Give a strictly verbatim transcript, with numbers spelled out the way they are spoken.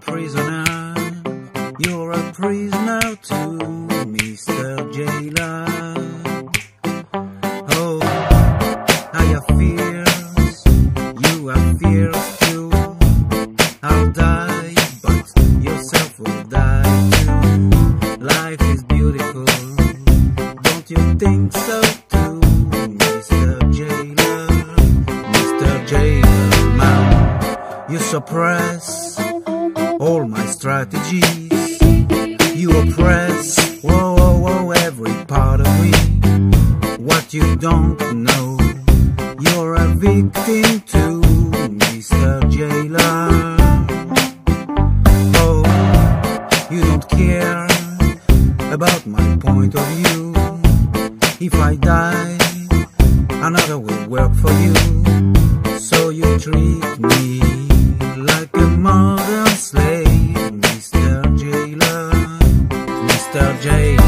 prisoner, you're a prisoner too, Mister Jailer. Oh, I have fears, you have fears too. I'll die, but yourself will die too. Life is beautiful, don't you think so too, Mister Jailer? Mister Jailer, man, you suppress all my strategies. You oppress, whoa, whoa, whoa, every part of me. What you don't know, you're a victim too, Mister Jailer. Oh, you don't care about my point of view. If I die, another will work for you. So you treat me like a modern slave, Mister Jailer, Mister Jailer.